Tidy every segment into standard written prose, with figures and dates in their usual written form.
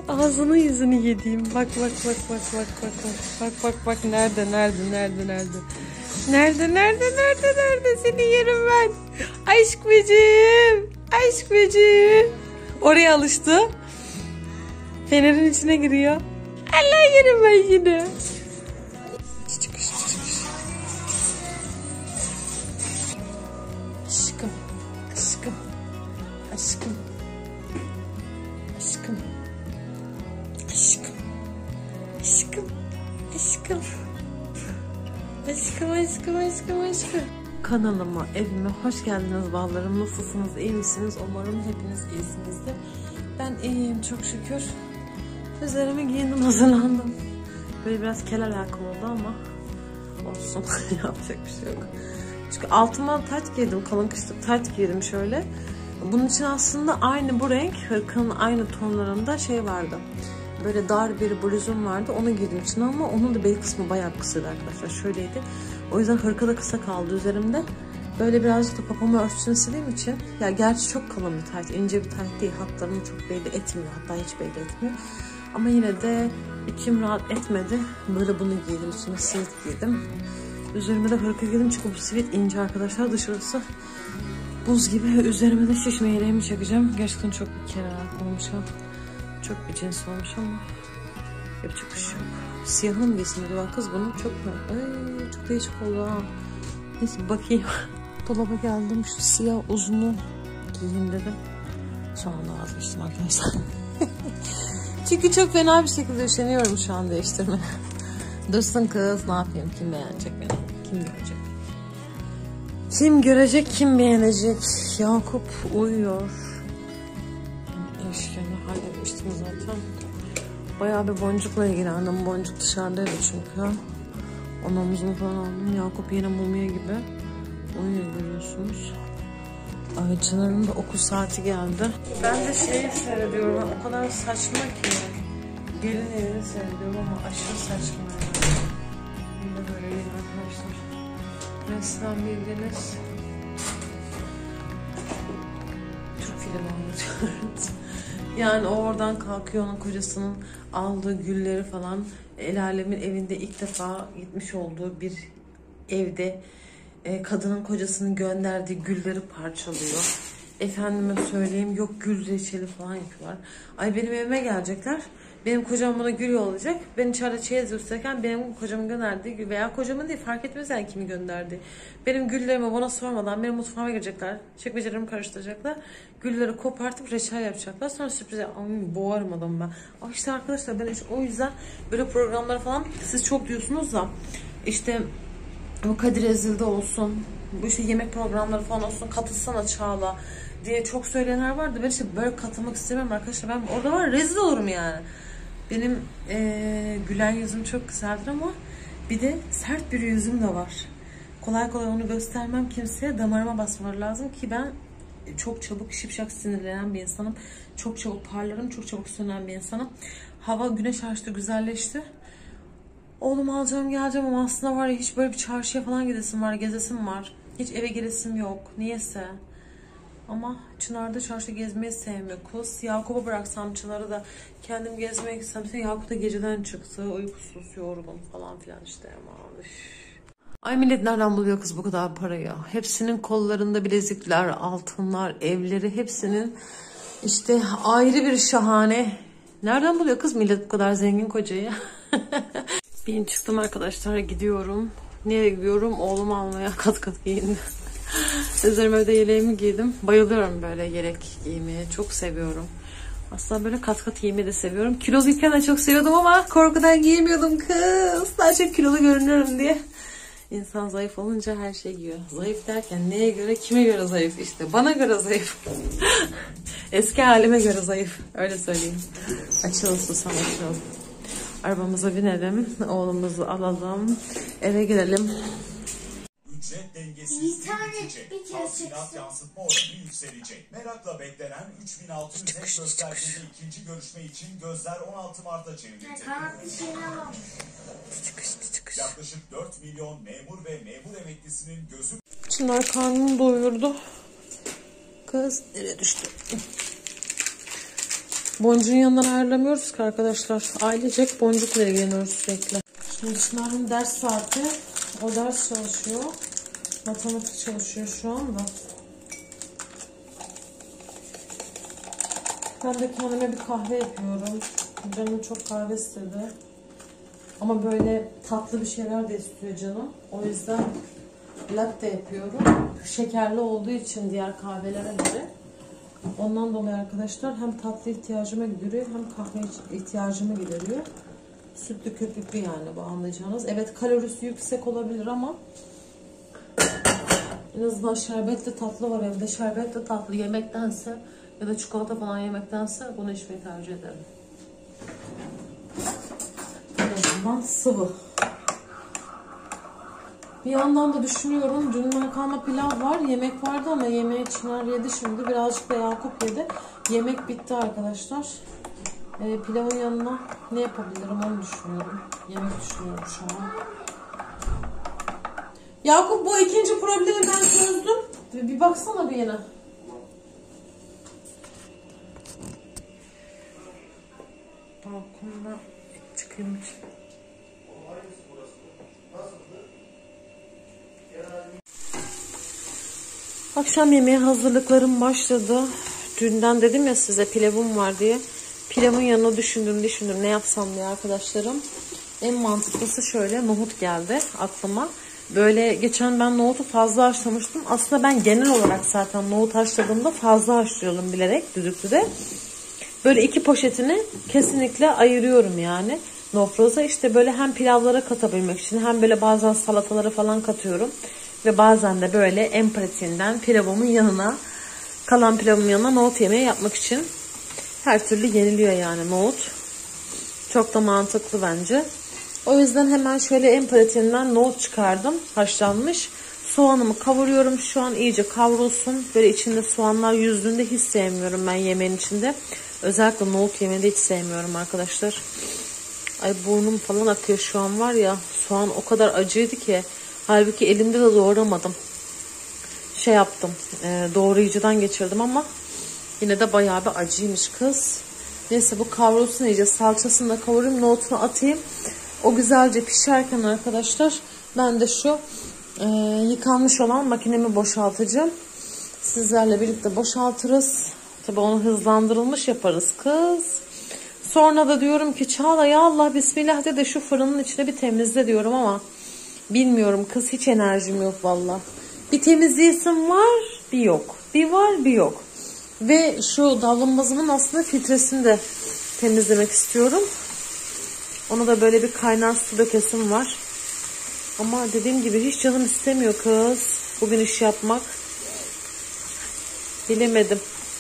Ağzını yüzünü yediğim. Bak bak bak bak bak bak bak. Bak bak bak nerede nerede nerede nerede. Nerede nerede nerede nerede seni yerim ben. Aşk böceğim. Aşk böceğim. Oraya alıştı. Fenerin içine giriyor. Allah yerim ben yine. Aşkım. Aşkım. Aşkım. Aşkım. Aşkım. Aşkım. Aşkım. Aşkım, aşkım, aşkım, aşkım. Kanalıma, evime hoş geldiniz ballarım. Nasılsınız, iyi misiniz? Umarım hepiniz iyisinizdir. Ben iyiyim çok şükür. Üzerime giyindim, hazırlandım. Böyle biraz kel alakalı oldu ama olsun. Yapacak bir şey yok. Çünkü altıma tayt giydim, kalın kışlık tayt giydim şöyle. Bunun için aslında aynı bu renk, hırkanın aynı tonlarında şey vardı. Böyle dar bir bluzum vardı, onu giydim içine ama onun da bel kısmı bayağı kısaydı arkadaşlar, şöyleydi. O yüzden hırka da kısa kaldı üzerimde. Böyle birazcık da popomu örtüsünü sildiğim için, ya gerçi çok kalın bir tayt, ince bir tayt değil, hatlarını çok belli etmiyor, hatta hiç belli etmiyor. Ama yine de içim rahat etmedi, böyle bunu giydim, üstüne sivit giydim. Üzerime de hırka giydim çünkü bu sivit ince arkadaşlar, dışarısı buz gibi. Üzerime de şişme yeleğimi çekeceğim. Gerçekten çok bir kere olmuş ha. Çok bir cins olmuş ama yapacak bir şey yok. Siyahını mı giysin acaba kız bunu? Çok mu? Ay, çok değişik oldu ha. Neyse bakayım. Dolaba geldim. Şu siyah uzunu giyeyim dedim. Sonra vazgeçtim arkadaşlar. Çünkü çok fena bir şekilde üşeniyorum şu an değiştirme. Dursun kız, ne yapayım? Kim beğenecek beni? Kim görecek? Kim görecek, kim beğenecek? Yakup uyuyor. İşlerini halletmiştim zaten. Bayağı bir boncukla ilgilendim. Boncuk dışarıdaydı çünkü. Onun omuzunu falan aldım. Yakup yine mumya gibi uyuyor görüyorsunuz. Ay Çınar'ın da okul saati geldi. Ben de şeyi seyrediyorum. O kadar saçma ki. Gelin evini seyrediyorum ama aşırı saçma. Yine böyle değil arkadaşlar. Resmen bildiğiniz Türk filmi anlatıyoruz. Yani o oradan kalkıyor, onun kocasının aldığı gülleri falan, el alemin evinde ilk defa gitmiş olduğu bir evde kadının kocasının gönderdiği gülleri parçalıyor. Efendime söyleyeyim, yok gül reçeli falan yapıyorlar. Ay benim evime gelecekler. Benim kocam bana gül yollayacak. Ben içeride çeyiz gösterirken benim kocamın gönderdiği gül veya kocamın değil, fark etmez yani kimi gönderdi. Benim güllerimi bana sormadan benim mutfağıma girecekler. Çekmecelerimi karıştıracaklar. Gülleri kopartıp reçel yapacaklar. Sonra sürprize boğarım adamı ben. Ay işte arkadaşlar ben işte o yüzden böyle programları falan siz çok diyorsunuz da işte o Kadir Ezil'de olsun, bu işte yemek programları falan olsun, katılsana Çağla diye çok söyleyenler vardı. Ben işte böyle katılmak istemiyorum arkadaşlar. Ben orada var rezil olurum yani. Benim gülen yüzüm çok güzeldir ama bir de sert bir yüzüm de var. Kolay kolay onu göstermem kimseye. Damarıma basmaları lazım ki ben çok çabuk şipşak sinirlenen bir insanım. Çok çabuk parlarım, çok çabuk sönen bir insanım. Hava güneş açtı, güzelleşti. Oğlumu alacağım geleceğim ama aslında var ya hiç böyle bir çarşıya falan gidesim var, gezesim var. Hiç eve giresim yok. Niyeyse. Ama Çınar da çarşıda gezmeyi sevmiyor kız. Yakup'a bıraksam Çınar'ı da kendim gezmeye gitsem. Yakup da geceden çıktı. Uykusuz, yorgun falan filan işte ama. Üf. Ay millet nereden buluyor kız bu kadar parayı? Hepsinin kollarında bilezikler, altınlar, evleri hepsinin işte ayrı bir şahane. Nereden buluyor kız millet bu kadar zengin kocayı? Ben çıktım arkadaşlar, gidiyorum. Nereye gidiyorum? Oğlumu almaya, kat kat giyindim. Üzerime de yeleğimi giydim. Bayılıyorum böyle yelek giymeye. Çok seviyorum. Aslında böyle kat kat giymeyi de seviyorum. Kiloluyken de çok seviyordum ama korkudan giyemiyordum kız. Daha çok kilolu görünüyorum diye. İnsan zayıf olunca her şey giyiyor. Zayıf derken neye göre, kime göre zayıf? İşte bana göre zayıf. Eski halime göre zayıf. Öyle söyleyeyim. Açılın susam açılın. Arabamıza binelim. Oğlumuzu alalım. Eve gidelim. Ücret dengesizliği bitecek. Tahsilat yansıtma oranı yükselecek. Merakla beklenen 3600 ek göstergeli ikinci görüşme için gözler 16 Mart'a çevrildi. Yaklaşık 4 milyon memur ve memur emeklisinin gözü... Çınar karnını doyurdu. Kız nereye düştü? Boncuğun yanından ayrılamıyoruz ki arkadaşlar. Ailecek Boncuk'la ilgileniyoruz sürekli. Şimdi Çınar'ın ders saati. O ders çalışıyor. Matematik çalışıyor şu anda. Ben de kendime bir kahve yapıyorum. Canım çok kahve istedi. Ama böyle tatlı bir şeyler de istiyor canım. O yüzden latte yapıyorum. Şekerli olduğu için diğer kahvelere göre. Ondan dolayı arkadaşlar hem tatlı ihtiyacımı gideriyor hem kahve ihtiyacımı gideriyor. Sütlü köpüklü yani bu, anlayacağınız. Evet, kalorisi yüksek olabilir ama en azından şerbetli tatlı var evde. Şerbetli tatlı yemektense ya da çikolata falan yemektense bunu içmeyi tercih ederim. En azından sıvı. Bir yandan da düşünüyorum, dünden kalma pilav var, yemek vardı ama yemeği Çınar yedi şimdi, birazcık da Yakup yedi. Yemek bitti arkadaşlar. Pilavın yanına ne yapabilirim onu düşünüyorum. Yemek düşünüyorum şu an. Yakup, bu ikinci problemi ben çözdüm. Bir baksana bir yine. Balkonda çıkayım. Akşam yemeği hazırlıklarım başladı. Dünden dedim ya size pilavım var diye. Pilavın yanına düşündüm ne yapsam diye arkadaşlarım. En mantıklısı şöyle, nohut geldi aklıma. Böyle geçen ben nohutu fazla haşlamıştım. Aslında ben genel olarak zaten nohut haşladığımda fazla haşlıyorum bilerek düdüklüde. Böyle 2 poşetini kesinlikle ayırıyorum yani. Nofroza işte böyle hem pilavlara katabilmek için hem böyle bazen salatalara falan katıyorum. Ve bazen de böyle en pratiğinden pilavımın yanına, kalan pilavımın yanına nohut yemeği yapmak için her türlü yeniliyor yani nohut. Çok da mantıklı bence. O yüzden hemen şöyle en pratiğinden nohut çıkardım. Haşlanmış. Soğanımı kavuruyorum. Şu an iyice kavrulsun. Böyle içinde soğanlar yüzdüğünde hiç sevmiyorum ben yemeğin içinde. Özellikle nohut yemeği de hiç sevmiyorum arkadaşlar. Ay burnum falan akıyor şu an var ya. Soğan o kadar acıydı ki. Halbuki elimde de doğramadım. Şey yaptım. Doğrayıcıdan geçirdim ama yine de bayağı bir acıymış kız. Neyse bu kavrulsun iyice. Salçasını da kavurayım. Nohutunu atayım. O güzelce pişerken arkadaşlar ben de şu yıkanmış olan makinemi boşaltacağım. Sizlerle birlikte boşaltırız. Tabii onu hızlandırılmış yaparız kız. Sonra da diyorum ki Çağla ya Allah bismillah de şu fırının içine bir temizle diyorum ama bilmiyorum kız, hiç enerjim yok valla. Bir temizleyesim var, bir yok. Bir var, bir yok. Ve şu davlumbazımın aslında filtresini de temizlemek istiyorum. Ona da böyle bir kaynar su dökesim var. Ama dediğim gibi hiç canım istemiyor kız. Bugün iş yapmak. Bilemedim.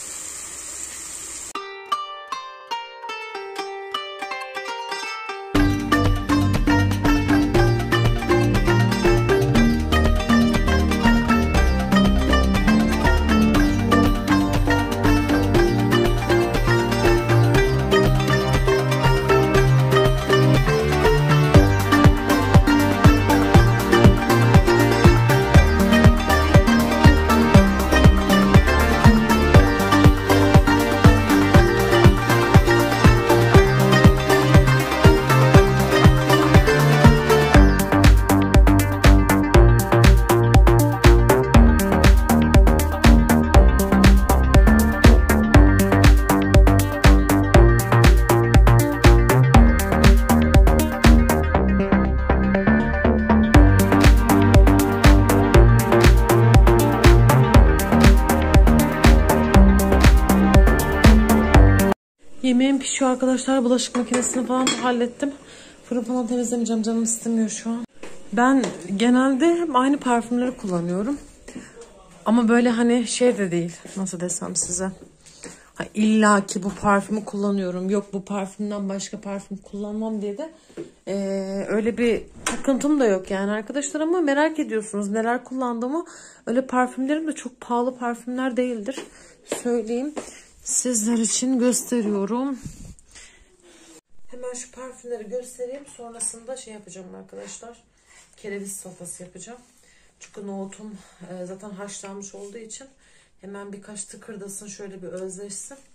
Yemeğim pişiyor arkadaşlar. Bulaşık makinesini falan hallettim. Fırın falan temizlemeyeceğim. Canım istemiyor şu an. Ben genelde hep aynı parfümleri kullanıyorum. Ama böyle hani şey de değil. Nasıl desem size. Ha, illa ki bu parfümü kullanıyorum. Yok bu parfümden başka parfüm kullanmam diye de öyle bir takıntım da yok yani arkadaşlar. Ama merak ediyorsunuz neler kullandığımı. Öyle parfümlerim de çok pahalı parfümler değildir. Söyleyeyim. Sizler için gösteriyorum. Hemen şu parfümleri göstereyim. Sonrasında şey yapacağım arkadaşlar. Kereviz sofrası yapacağım. Çünkü nohutum zaten haşlanmış olduğu için hemen birkaç tıkırdasın, şöyle bir özleşsin.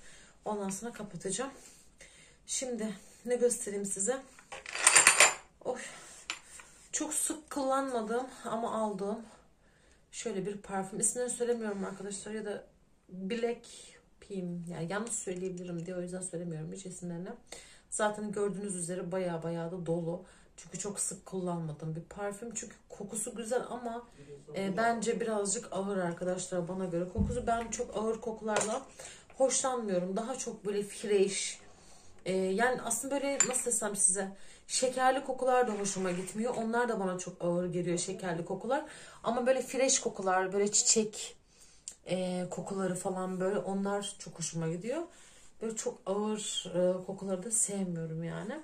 Ondan sonra kapatacağım. Şimdi ne göstereyim size? Oy. Çok sık kullanmadığım ama aldığım şöyle bir parfüm. İsmini söylemiyorum arkadaşlar, ya da Black Pim. Yani yanlış söyleyebilirim diye o yüzden söylemiyorum hiç isimlerini. Zaten gördüğünüz üzere baya da dolu. Çünkü çok sık kullanmadığım bir parfüm. Çünkü kokusu güzel ama bence birazcık ağır arkadaşlar bana göre. Kokusu, ben çok ağır kokularla hoşlanmıyorum. Daha çok böyle fresh. Yani aslında böyle nasıl desem size, şekerli kokular da hoşuma gitmiyor. Onlar da bana çok ağır geliyor, şekerli kokular. Ama böyle fresh kokular, böyle çiçek kokuları falan, böyle onlar çok hoşuma gidiyor. Böyle çok ağır kokuları da sevmiyorum yani.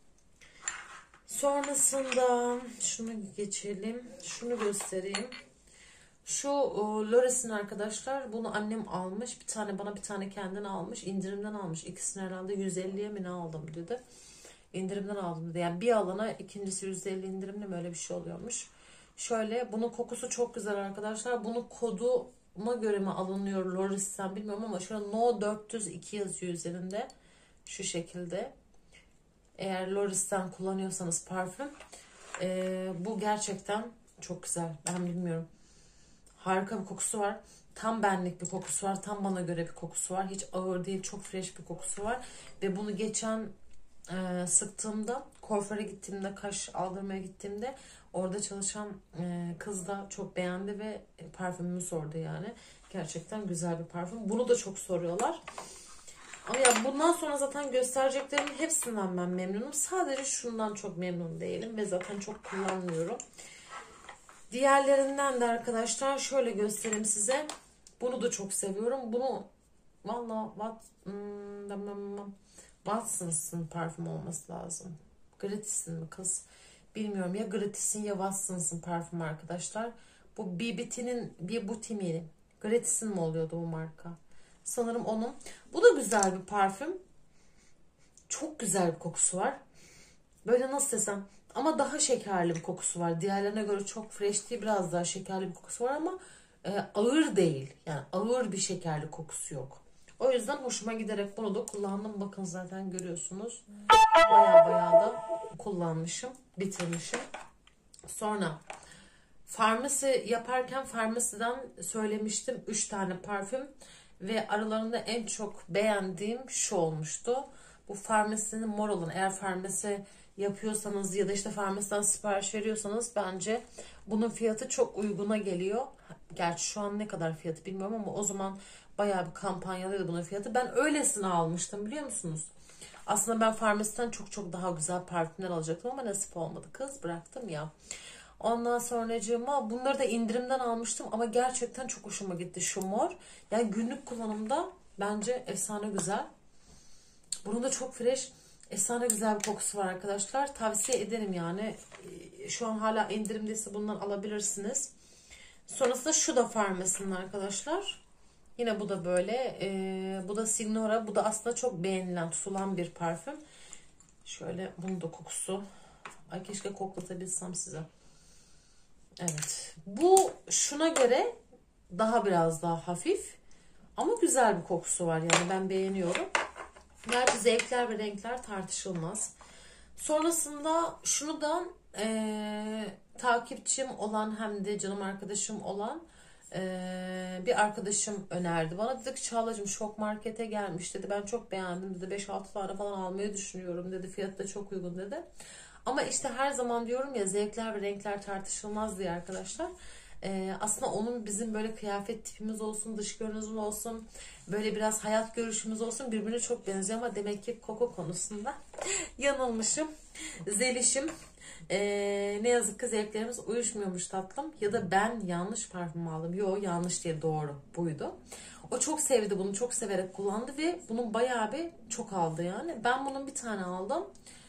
Sonrasında şunu geçelim. Şunu göstereyim. Şu Lores'in arkadaşlar, bunu annem almış. Bir tane bana, bir tane kendine almış. İndirimden almış. İkisini herhalde 150'ye mi ne aldım dedi. İndirimden aldım dedi. Yani bir alana ikincisi 150 indirimli mi, öyle bir şey oluyormuş. Şöyle, bunun kokusu çok güzel arkadaşlar. Bunun koduna göre mi alınıyor Lores'ten bilmiyorum ama şöyle No 402 yazıyor üzerinde. Şu şekilde. Eğer Lores'ten kullanıyorsanız parfüm, bu gerçekten çok güzel. Ben bilmiyorum. Harika bir kokusu var. Tam benlik bir kokusu var. Tam bana göre bir kokusu var. Hiç ağır değil. Çok fresh bir kokusu var. Ve bunu geçen sıktığımda, kuaföre gittiğimde, kaş aldırmaya gittiğimde, orada çalışan kız da çok beğendi ve parfümümü sordu yani. Gerçekten güzel bir parfüm. Bunu da çok soruyorlar. Ama ya bundan sonra zaten göstereceklerimin hepsinden ben memnunum. Sadece şundan çok memnun değilim ve zaten çok kullanmıyorum. Diğerlerinden de arkadaşlar şöyle göstereyim size. Bunu da çok seviyorum. Bunu valla Watsons'ın parfüm olması lazım. Gratis'in mi kız? Bilmiyorum, ya Gratis'in ya Watsons'ın parfüm arkadaşlar. Bu BBT'nin mi? Gratis'in mi oluyordu bu marka? Sanırım onun. Bu da güzel bir parfüm. Çok güzel bir kokusu var. Böyle nasıl desem, ama daha şekerli bir kokusu var. Diğerlerine göre çok fresh değil, biraz daha şekerli bir kokusu var ama ağır değil. Yani ağır bir şekerli kokusu yok. O yüzden hoşuma giderek bunu da kullandım. Bakın zaten görüyorsunuz. Baya da kullanmışım. Bitirmişim. Sonra farmasi yaparken farmasiden söylemiştim 3 tane parfüm. Ve aralarında en çok beğendiğim şu olmuştu. Bu farmasinin mor olan, eğer farmasi yapıyorsanız ya da işte farmasiden sipariş veriyorsanız bence bunun fiyatı çok uyguna geliyor. Gerçi şu an ne kadar fiyatı bilmiyorum ama o zaman bayağı bir kampanyalıydı bunun fiyatı. Ben öylesine almıştım, biliyor musunuz? Aslında ben farmasiden çok daha güzel parfümler alacaktım ama nasip olmadı kız, bıraktım ya. Ondan sonracığıma bunları da indirimden almıştım ama gerçekten çok hoşuma gitti şu mor. Yani günlük kullanımda bence efsane güzel. Bunun da çok fresh, efsane güzel bir kokusu var arkadaşlar. Tavsiye ederim yani. Şu an hala indirimdeyse bundan alabilirsiniz. Sonrasında şu da Farmasi'nin arkadaşlar. Yine bu da böyle. Bu da Signora. Bu da aslında çok beğenilen, tutulan bir parfüm. Şöyle bunun da kokusu. Ay keşke koklatabilsem size. Evet. Bu şuna göre biraz daha hafif. Ama güzel bir kokusu var. Yani ben beğeniyorum. Gerçi zevkler ve renkler tartışılmaz. Sonrasında şunu da takipçim olan hem de canım arkadaşım olan bir arkadaşım önerdi. Bana dedi ki Çağla'cığım Şok Market'e gelmiş dedi. Ben çok beğendim dedi. 5-6 tane falan almayı düşünüyorum dedi. Fiyatı da çok uygun dedi. Ama işte her zaman diyorum ya, zevkler ve renkler tartışılmaz diye arkadaşlar. Aslında onun bizim böyle kıyafet tipimiz olsun, dış görünümümüz olsun, böyle biraz hayat görüşümüz olsun birbirine çok benziyor ama demek ki koku konusunda yanılmışım. Zelişim. Ne yazık ki zevklerimiz uyuşmuyormuş tatlım. Ya da ben yanlış parfüm aldım. Yo, yanlış değil, doğru buydu. O çok sevdi bunu, çok severek kullandı ve bunun bayağı bir çok aldı yani. Ben bunun bir tane aldım.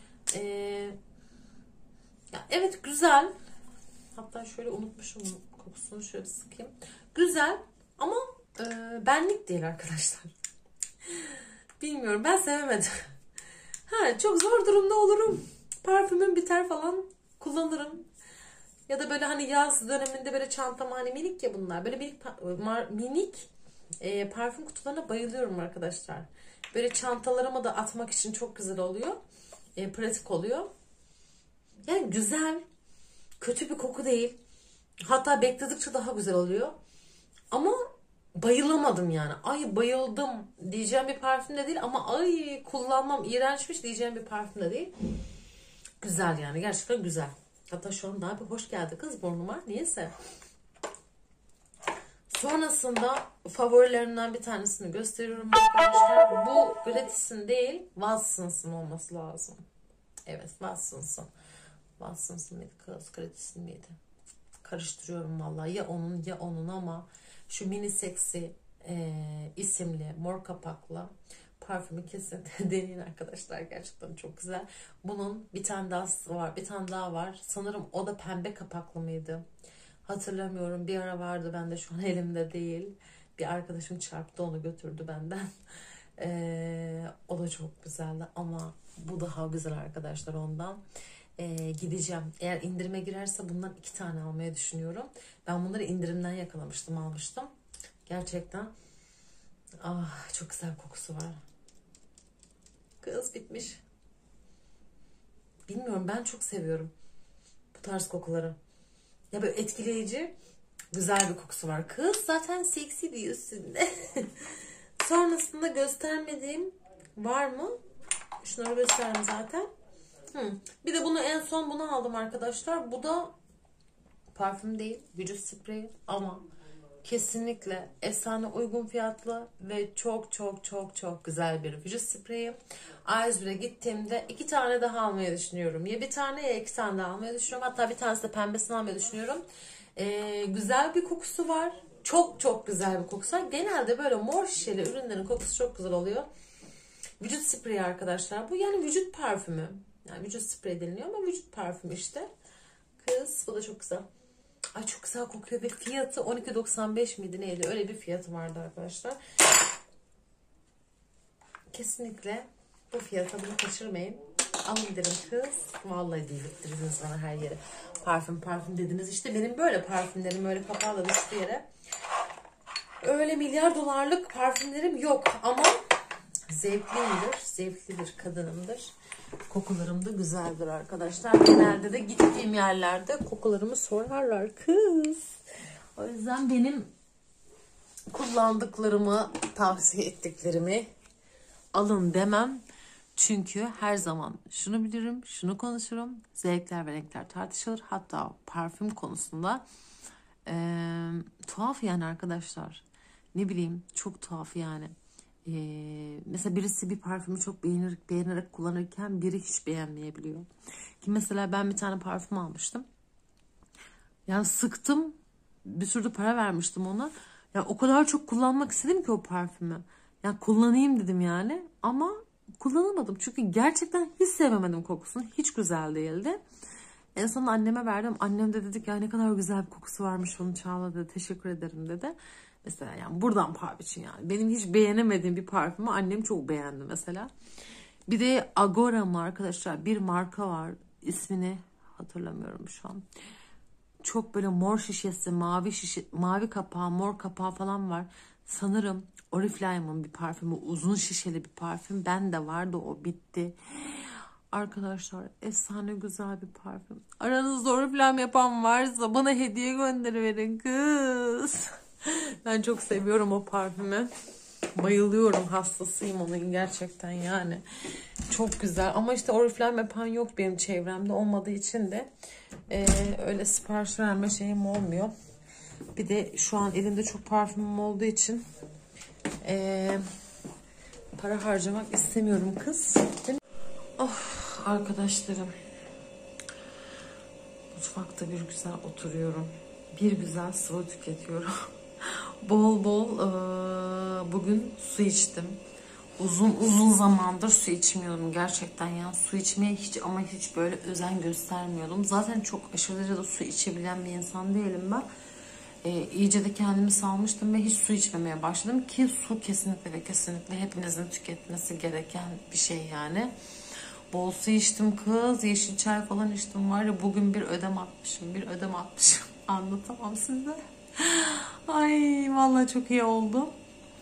Evet güzel. Hatta şöyle unutmuşum kokusunu, şöyle sıkayım. Güzel ama benlik değil arkadaşlar. Bilmiyorum, ben sevemedim. Çok zor durumda olurum. Parfümüm biter falan, kullanırım. Ya da böyle hani yaz döneminde böyle çantam hani minik ya bunlar. Böyle minik Parfüm kutularına bayılıyorum arkadaşlar. Böyle çantalarıma da atmak için çok güzel oluyor. Pratik oluyor. Yani güzel. Kötü bir koku değil. Hatta bekledikçe daha güzel oluyor. Ama bayılamadım yani. Ay bayıldım diyeceğim bir parfüm de değil. Ama ay kullanmam iğrençmiş diyeceğim bir parfüm de değil. Güzel yani. Gerçekten güzel. Hatta şu an daha bir hoş geldi kız burnuma. Niyeyse. Sonrasında favorilerimden bir tanesini gösteriyorum arkadaşlar. Bu Gratis'in değil, Watsons'ın olması lazım. Evet, Watsons'ın. Watsons'ın mıydı kız? Gratis'in miydi? Karıştırıyorum vallahi. Ya onun ya onun ama şu mini seksi isimli mor kapaklı parfümü kesin deneyin arkadaşlar. Gerçekten çok güzel. Bunun bir tane daha var. Bir tane daha var. Sanırım o da pembe kapaklı mıydı? Hatırlamıyorum. Bir ara vardı. Bende şu an elimde değil. Bir arkadaşım çarptı onu götürdü benden. O da çok güzeldi ama bu daha güzel arkadaşlar ondan. Gideceğim. Eğer indirime girerse bundan 2 tane almayı düşünüyorum. Ben bunları indirimden yakalamıştım, almıştım. Gerçekten çok güzel kokusu var. Kız bitmiş. Bilmiyorum, ben çok seviyorum bu tarz kokuları. Ya böyle etkileyici, güzel bir kokusu var. Kız zaten seksi bir üstünde. Sonrasında göstermediğim var mı? Şunları gösterdim zaten. Bir de bunu en son bunu aldım arkadaşlar. Bu da parfüm değil, vücut spreyi ama kesinlikle efsane uygun fiyatlı ve çok çok çok çok güzel bir vücut spreyi. A101'e gittiğimde 2 tane daha almayı düşünüyorum. Ya bir tane ya 2 tane daha almayı düşünüyorum. Hatta bir tanesi de pembesini almayı düşünüyorum. Güzel bir kokusu var. Çok çok güzel bir kokusu var. Genelde böyle mor şişeli ürünlerin kokusu çok güzel oluyor. Vücut spreyi arkadaşlar. Bu yani vücut parfümü. Yani vücut spreyi deniliyor ama vücut parfümü işte. Kız bu da çok güzel. Ay çok güzel kokuyor ve fiyatı 12.95 miydi neydi? Öyle bir fiyatı vardı arkadaşlar. Kesinlikle bu fiyata bunu kaçırmayın. Alın derim kız. Vallahi dedirttiniz bana her yere. Parfüm dediniz. İşte benim böyle parfümlerim öyle kapağla düştü yere. Öyle milyar dolarlık parfümlerim yok ama zevkliyimdir. Zevkli bir kadınımdır. Kokularım da güzeldir arkadaşlar. Genelde de gittiğim yerlerde kokularımı sorarlar kız. O yüzden benim kullandıklarımı, tavsiye ettiklerimi alın demem. Çünkü her zaman şunu bilirim, şunu konuşurum. Zevkler ve renkler tartışılır. Hatta parfüm konusunda tuhaf yani arkadaşlar. Ne bileyim, çok tuhaf yani. Mesela birisi bir parfümü çok beğenerek kullanırken biri hiç beğenmeyebiliyor. Ki mesela ben bir tane parfüm almıştım. Yani sıktım. Bir sürü para vermiştim ona. Ya o kadar çok kullanmak istedim ki o parfümü. Ya kullanayım dedim yani. Ama kullanamadım. Çünkü gerçekten hiç sevmemedim kokusunu. Hiç güzel değildi. En son anneme verdim. Annem de dedi ki ya ne kadar güzel bir kokusu varmış onun, Çağla dedi. Teşekkür ederim dedi. Mesela yani buradan parfüm için yani. Benim hiç beğenemediğim bir parfümü annem çok beğendi mesela. Bir de Agora mı arkadaşlar? Bir marka var. İsmini hatırlamıyorum şu an. Çok böyle mor şişesi, mavi kapağı, mor kapağı falan var. Sanırım Oriflame'ın bir parfümü, uzun şişeli bir parfüm. Ben de vardı, o bitti. Arkadaşlar efsane güzel bir parfüm. Aranızda Oriflame yapan varsa bana hediye gönderiverin kız. Ben çok seviyorum o parfümü. Bayılıyorum, hastasıyım onun gerçekten yani. Çok güzel ama işte Oriflame yapan yok benim çevremde, olmadığı için de öyle sipariş verme şeyim olmuyor. Bir de şu an elimde çok parfümüm olduğu için para harcamak istemiyorum kız. Arkadaşlarım, mutfakta bir güzel oturuyorum. Bir güzel sıvı tüketiyorum. Bol bol bugün su içtim. Uzun zamandır su içmiyordum gerçekten ya. Su içmeye hiç böyle özen göstermiyordum. Zaten çok aşırı derecede su içebilen bir insan değilim ben. İyice de kendimi salmıştım ve hiç su içmemeye başladım ki su kesinlikle ve kesinlikle hepinizin tüketmesi gereken bir şey yani. Bol su içtim kız, yeşil çay falan içtim var ya, bugün bir ödem atmışım. Anlatamam size. Ay vallahi çok iyi oldu.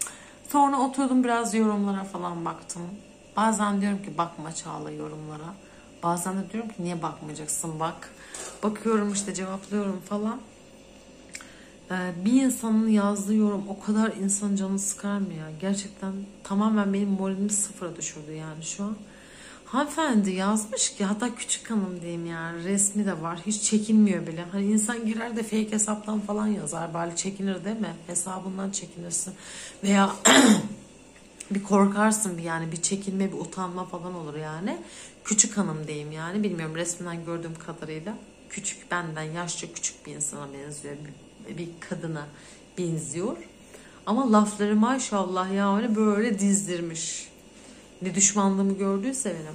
Sonra oturdum biraz yorumlara falan baktım. Bazen diyorum ki bakma Çağla yorumlara. Bazen de diyorum ki niye bakmayacaksın bak. Bakıyorum işte cevaplıyorum falan. Bir insanın yazdığı yorum o kadar insanın canını sıkar mı ya? Gerçekten tamamen benim moralimi sıfıra düşürdü yani şu an. Hanımefendi yazmış ki, hatta küçük hanım diyeyim yani, resmi de var, hiç çekinmiyor bile. Hani insan girer de fake hesaptan falan yazar, bari çekinir değil mi? Hesabından çekinirsin veya bir korkarsın, bir yani bir çekinme, bir utanma falan olur yani. Küçük hanım diyeyim yani, bilmiyorum, resminden gördüğüm kadarıyla küçük, benden yaşça küçük bir insana benziyor, bir kadına benziyor. Ama lafları maşallah yani böyle dizdirmiş. Ne düşmanlığımı gördüyse benim.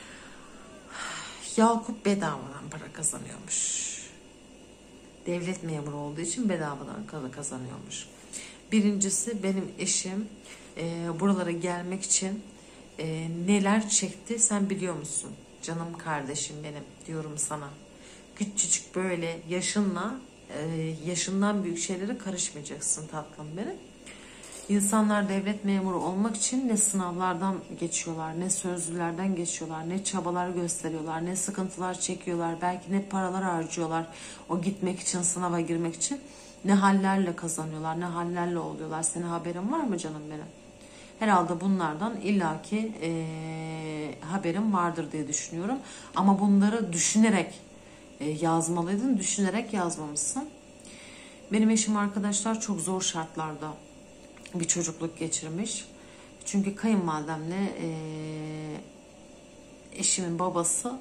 Yakup bedavadan para kazanıyormuş. Devlet memuru olduğu için bedavadan para kazanıyormuş. Birincisi, benim eşim buralara gelmek için neler çekti sen biliyor musun? Canım kardeşim benim diyorum sana. Küçücük böyle yaşından büyük şeylere karışmayacaksın tatlım benim. İnsanlar devlet memuru olmak için ne sınavlardan geçiyorlar, ne sözlülerden geçiyorlar, ne çabalar gösteriyorlar, ne sıkıntılar çekiyorlar, belki ne paralar harcıyorlar o gitmek için, sınava girmek için. Ne hallerle kazanıyorlar, ne hallerle oluyorlar. Senin haberin var mı canım benim? Herhalde bunlardan illaki haberim vardır diye düşünüyorum. Ama bunları düşünerek yazmalıydın, düşünerek yazmamışsın. Benim eşim arkadaşlar çok zor şartlarda bir çocukluk geçirmiş. Çünkü kayınvalidemle eşimin babası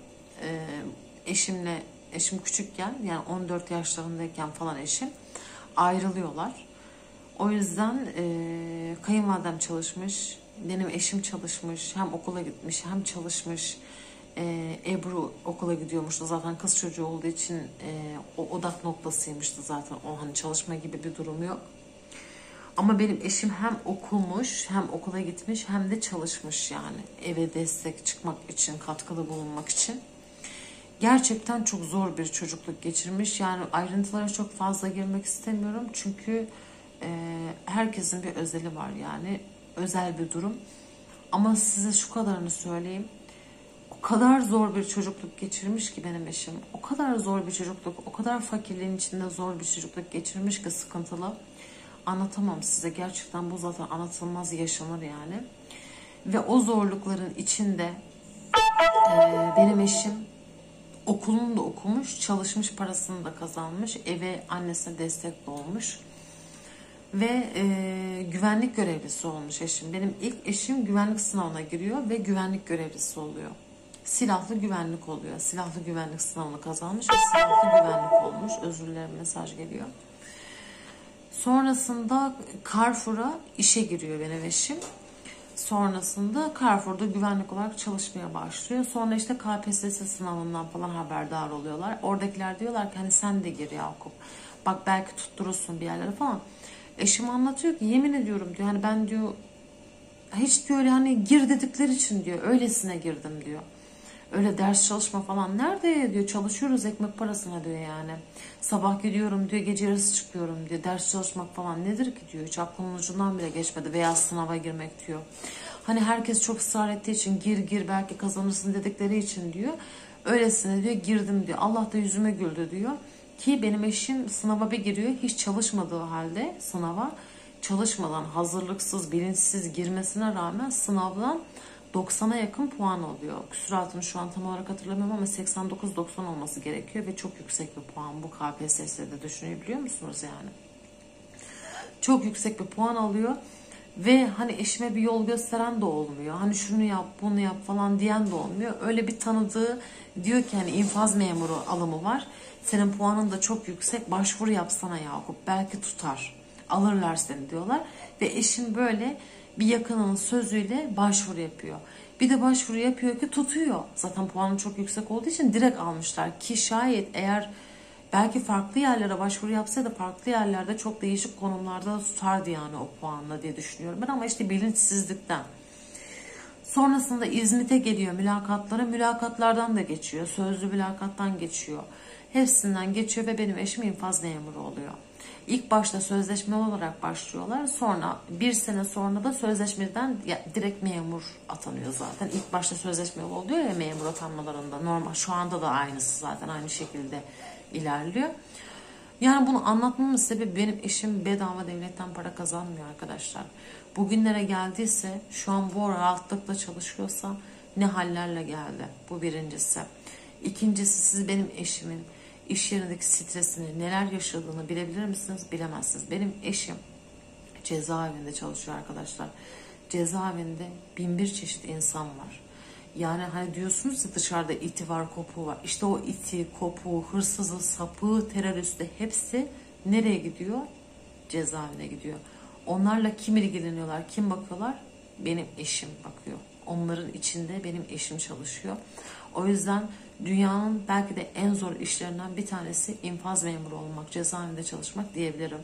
eşim küçükken, yani 14 yaşlarındayken falan eşim ayrılıyorlar. O yüzden kayınvalidem çalışmış, benim eşim çalışmış, hem okula gitmiş hem çalışmış. Ebru okula gidiyormuştu zaten, kız çocuğu olduğu için o odak noktasıymıştı zaten, o hani çalışma gibi bir durum yok. Ama benim eşim hem okumuş, hem okula gitmiş, hem de çalışmış yani. Eve destek çıkmak için, katkıda bulunmak için. Gerçekten çok zor bir çocukluk geçirmiş. Yani ayrıntılara çok fazla girmek istemiyorum. Çünkü herkesin bir özeli var yani. Özel bir durum. Ama size şu kadarını söyleyeyim. O kadar zor bir çocukluk geçirmiş ki benim eşim. O kadar zor bir çocukluk, o kadar fakirliğin içinde zor bir çocukluk geçirmiş ki sıkıntılı. Anlatamam size, gerçekten bu zaten anlatılmaz, yaşanır yani. Ve o zorlukların içinde benim eşim okulunu da okumuş, çalışmış, parasını da kazanmış, eve annesine destek de olmuş ve güvenlik görevlisi olmuş eşim. Benim ilk eşim güvenlik sınavına giriyor ve güvenlik görevlisi oluyor. Silahlı güvenlik oluyor. Silahlı güvenlik sınavını kazanmış ve silahlı güvenlik olmuş. Özür dilerim, mesaj geliyor. Sonrasında Carrefour'a işe giriyor benim eşim. Sonrasında Carrefour'da güvenlik olarak çalışmaya başlıyor. Sonra işte KPSS sınavından falan haberdar oluyorlar. Oradakiler diyorlar ki hani sen de gir Yakup. Bak belki tutturursun bir yerlere falan. Eşim anlatıyor ki yemin ediyorum diyor, hani ben diyor hiç diyor hani gir dedikleri için diyor öylesine girdim diyor. Öyle ders çalışma falan nerede diyor, çalışıyoruz ekmek parasına diyor yani. Sabah gidiyorum diyor, gece yarısı çıkıyorum diyor. Ders çalışmak falan nedir ki diyor. Hiç aklımın ucundan bile geçmedi veya sınava girmek diyor. Hani herkes çok ısrar ettiği için gir belki kazanırsın dedikleri için diyor. Öylesine diyor girdim diyor. Allah da yüzüme güldü diyor. Ki benim eşim sınava bir giriyor, hiç çalışmadığı halde sınava, çalışmadan, hazırlıksız, bilinçsiz girmesine rağmen sınavdan 90'a yakın puan oluyor. Küsuratını şu an tam olarak hatırlamıyorum ama 89-90 olması gerekiyor ve çok yüksek bir puan bu KPSS'de, düşünebiliyor musunuz yani? Çok yüksek bir puan alıyor ve hani eşime bir yol gösteren de olmuyor. Hani şunu yap, bunu yap falan diyen de olmuyor. Öyle bir tanıdığı diyor ki hani infaz memuru alımı var. Senin puanın da çok yüksek, başvuru yapsana Yakup, belki tutar. Alırlar seni diyorlar ve eşim böyle bir yakınının sözüyle başvuru yapıyor. Bir de başvuru yapıyor ki tutuyor. Zaten puanı çok yüksek olduğu için direkt almışlar. Ki şayet eğer belki farklı yerlere başvuru yapsaydı farklı yerlerde çok değişik konumlarda tutardı yani o puanla diye düşünüyorum ben, ama işte bilinçsizlikten. Sonrasında İzmit'e geliyor mülakatlara. Mülakatlardan da geçiyor. Sözlü mülakattan geçiyor. Hepsinden geçiyor ve benim eşim infaz memuru oluyor. İlk başta sözleşme olarak başlıyorlar. Sonra bir sene sonra da sözleşmeden direkt memur atanıyor zaten. İlk başta sözleşme oluyor ya memur atanmalarında. Normal şu anda da aynısı zaten aynı şekilde ilerliyor. Yani bunu anlatmamın sebebi benim eşim bedava devletten para kazanmıyor arkadaşlar. Bugünlere geldiyse şu an bu rahatlıkla çalışıyorsa ne hallerle geldi. Bu birincisi. İkincisi siz benim eşimin iş yerindeki stresini neler yaşadığını bilebilir misiniz? Bilemezsiniz. Benim eşim cezaevinde çalışıyor arkadaşlar. Cezaevinde 1001 çeşit insan var. Yani hani diyorsunuz ya dışarıda iti var, kopuğu var. İşte o iti, kopuğu, hırsızı, sapığı, teröristi hepsi nereye gidiyor? Cezaevine gidiyor. Onlarla kim ilgileniyorlar, kim bakıyorlar? Benim eşim bakıyor. Onların içinde benim eşim çalışıyor. O yüzden dünyanın belki de en zor işlerinden bir tanesi infaz memuru olmak, cezaevinde çalışmak diyebilirim.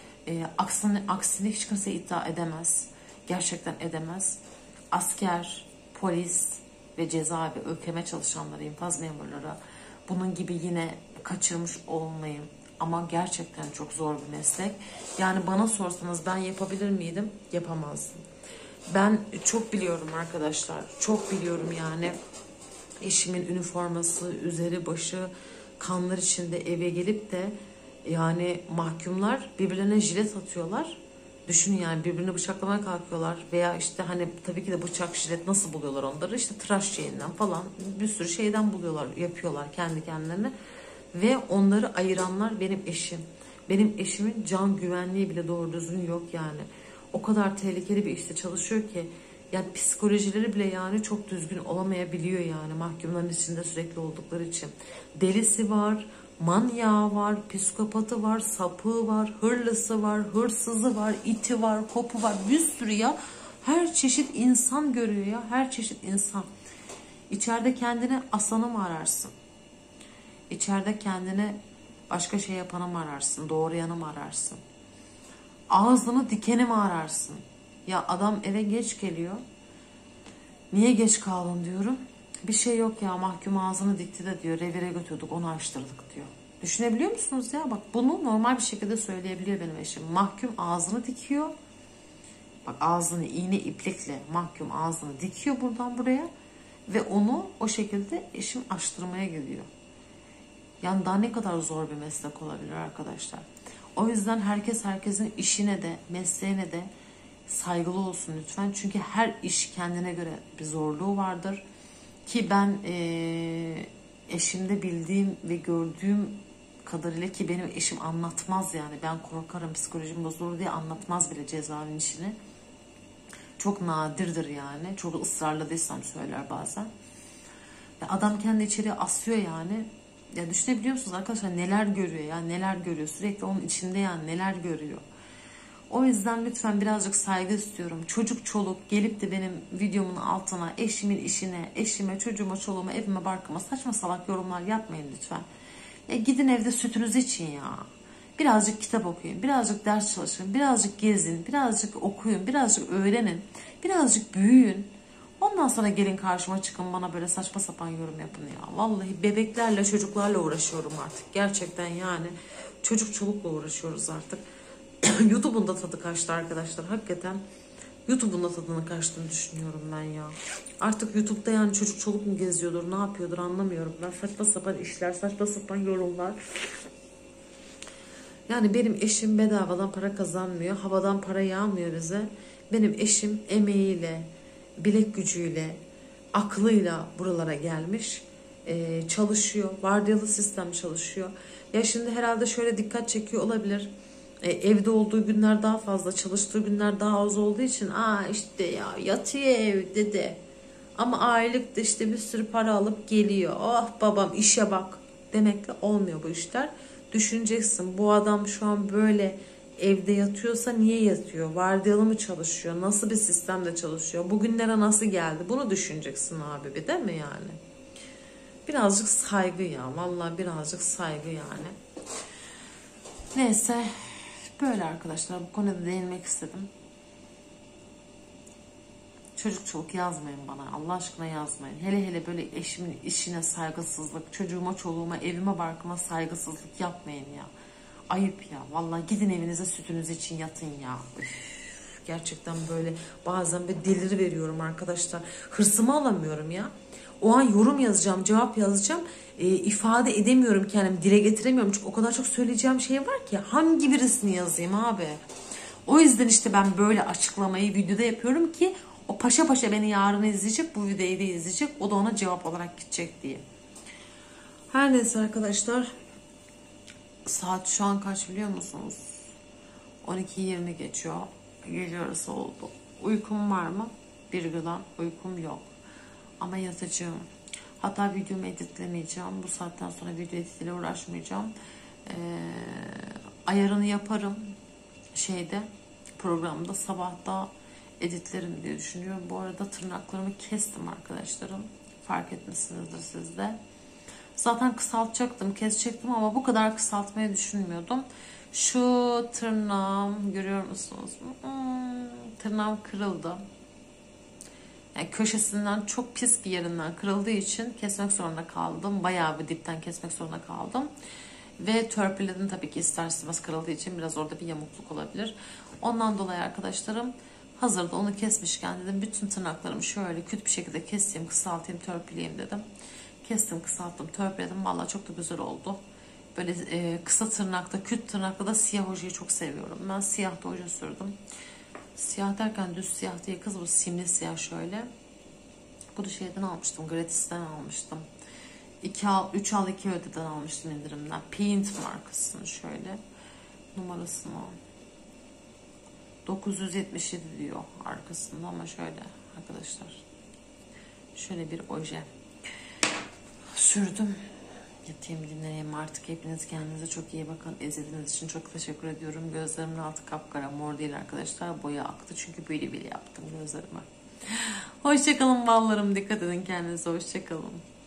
Aksine hiç kimse iddia edemez. Gerçekten edemez. Asker, polis ve cezaevi ökeme çalışanları, infaz memurları bunun gibi yine kaçırmış olmayın. Ama gerçekten çok zor bir meslek. Yani bana sorsanız ben yapabilir miydim? Yapamazdım. Ben çok biliyorum arkadaşlar. Çok biliyorum yani. Eşimin üniforması, üzeri başı kanlar içinde eve gelip de yani mahkumlar birbirlerine jilet atıyorlar. Düşünün yani birbirini bıçaklamaya kalkıyorlar veya işte hani tabii ki de bıçak jilet nasıl buluyorlar onları işte tıraş şeyinden falan bir sürü şeyden buluyorlar yapıyorlar kendi kendilerine ve onları ayıranlar benim eşim. Benim eşimin can güvenliği bile doğru düzgün yok yani. O kadar tehlikeli bir işte çalışıyor ki yani psikolojileri bile yani çok düzgün olamayabiliyor yani mahkumların içinde sürekli oldukları için. Delisi var, manyağı var, psikopatı var, sapığı var, hırlısı var, hırsızı var, iti var, kopu var, bir sürü ya. Her çeşit insan görüyor ya, her çeşit insan. İçeride kendine asanı mı ararsın? İçeride kendine başka şey yapanı mı ararsın? Doğrayanı mı ararsın? Ağzını dikeni mi ararsın? Ya adam eve geç geliyor. Niye geç kaldın diyorum. Bir şey yok ya mahkum ağzını dikti de diyor. Revire götürdük onu açtırdık diyor. Düşünebiliyor musunuz ya? Bak bunu normal bir şekilde söyleyebiliyor benim eşim. Mahkum ağzını dikiyor. Bak ağzını iğne iplikle mahkum ağzını dikiyor buradan buraya. Ve onu o şekilde eşim açtırmaya gidiyor. Yani daha ne kadar zor bir meslek olabilir arkadaşlar. O yüzden herkes herkesin işine de mesleğine de saygılı olsun lütfen. Çünkü her iş kendine göre bir zorluğu vardır. Ki ben eşimde bildiğim ve gördüğüm kadarıyla ki benim eşim anlatmaz yani. Ben korkarım psikolojim bozulur diye anlatmaz bile cezaevinin işini. Çok nadirdir yani. Çok ısrarladıysam söyler bazen. Ya adam kendi içeri asıyor yani. Ya düşünebiliyor musunuz arkadaşlar neler görüyor ya neler görüyor. Sürekli onun içinde yani neler görüyor. O yüzden lütfen birazcık saygı istiyorum. Çocuk çoluk gelip de benim videomun altına eşimin işine, eşime, çocuğuma, çoluğuma, evime, barkıma saçma salak yorumlar yapmayın lütfen. Gidin evde sütünüzü için ya. Birazcık kitap okuyun, birazcık ders çalışın, birazcık gezin, birazcık okuyun, birazcık öğrenin, birazcık büyüyün. Ondan sonra gelin karşıma çıkın bana böyle saçma sapan yorum yapın ya. Vallahi bebeklerle, çocuklarla uğraşıyorum artık. Gerçekten yani çocuk çolukla uğraşıyoruz artık. YouTube'un da tadı kaçtı arkadaşlar. Hakikaten YouTube'un da tadını kaçtığını düşünüyorum ben ya. Artık YouTube'da yani çocuk çoluk mu geziyordur, ne yapıyordur anlamıyorum. Ben saçma sapan işler, saçma sapan yorumlar. Yani benim eşim bedavadan para kazanmıyor. Havadan para yağmıyor bize. Benim eşim emeğiyle, bilek gücüyle, aklıyla buralara gelmiş. Çalışıyor. Vardiyalı sistem çalışıyor. Ya şimdi herhalde şöyle dikkat çekiyor olabilir. Evde olduğu günler daha fazla, çalıştığı günler daha az olduğu için işte ya yatıyor evde de. Ama aylıkta işte bir sürü para alıp geliyor. Oh babam işe bak. Demekle olmuyor bu işler. Düşüneceksin bu adam şu an böyle evde yatıyorsa niye yatıyor? Vardiyalı mı çalışıyor? Nasıl bir sistemde çalışıyor? Bugünlere nasıl geldi? Bunu düşüneceksin abi bir değil mi yani? Birazcık saygı ya. Vallahi birazcık saygı yani. Neyse. Böyle arkadaşlar bu konuda değinmek istedim. Çocuk çoluk yazmayın bana. Allah aşkına yazmayın. Hele hele böyle eşimin işine saygısızlık, çocuğuma, çoluğuma, evime, barkıma saygısızlık yapmayın ya. ayıp ya. Vallahi gidin evinize sütünüz için yatın ya. Üf, gerçekten böyle bazen bir deliri veriyorum arkadaşlar. Hırsımı alamıyorum ya. O an yorum yazacağım, cevap yazacağım. İfade edemiyorum kendimi, dile getiremiyorum. Çünkü o kadar çok söyleyeceğim şey var ki. Hangi birisini yazayım abi? O yüzden işte ben böyle açıklamayı videoda yapıyorum ki o paşa paşa beni yarın izleyecek, bu videoyu da izleyecek. O da ona cevap olarak gidecek diye. Her neyse arkadaşlar. Saat şu an kaç biliyor musunuz? 12:20 geçiyor. Gece yarısı oldu. Uykum var mı? Bir gram uykum yok. Ama yatacağım. Hatta videomu editlemeyeceğim. Bu saatten sonra video editiyle uğraşmayacağım. Ayarını yaparım. Programda sabahta editlerim diye düşünüyorum. Bu arada tırnaklarımı kestim arkadaşlarım. Fark etmişsinizdir siz de. Zaten kısaltacaktım, kesecektim ama bu kadar kısaltmayı düşünmüyordum. Şu tırnağım görüyor musunuz? Tırnağım kırıldı. Yani köşesinden çok pis bir yerinden kırıldığı için kesmek zorunda kaldım. Bayağı bir dipten kesmek zorunda kaldım. Ve törpüledim tabii ki ister istemez kırıldığı için biraz orada bir yamukluk olabilir. Ondan dolayı arkadaşlarım hazırda onu kesmişken dedim bütün tırnaklarımı şöyle küt bir şekilde keseyim, kısaltayım, törpüleyeyim dedim. Kestim, kısalttım, törpüledim. Vallahi çok da güzel oldu. Böyle kısa tırnakta, küt tırnakta da siyah ojeyi çok seviyorum. Ben siyah da oje sürdüm. Siyah derken düz siyah değil kız, bu simli siyah şöyle. Bu da şeyden almıştım, Gratis'ten almıştım. 3 al 2 ödeden almıştım indirimden. Paint markasının şöyle numarasını 977 diyor arkasında ama şöyle arkadaşlar. Şöyle bir oje sürdüm. Yatayım dinleneyim artık. Hepiniz kendinize çok iyi bakın. İzlediğiniz için çok teşekkür ediyorum. Gözlerimin altı kapkara, mor değil arkadaşlar. Boya aktı çünkü böyle yaptım gözlerime. Hoşçakalın ballarım. Dikkat edin kendinize. Hoşçakalın.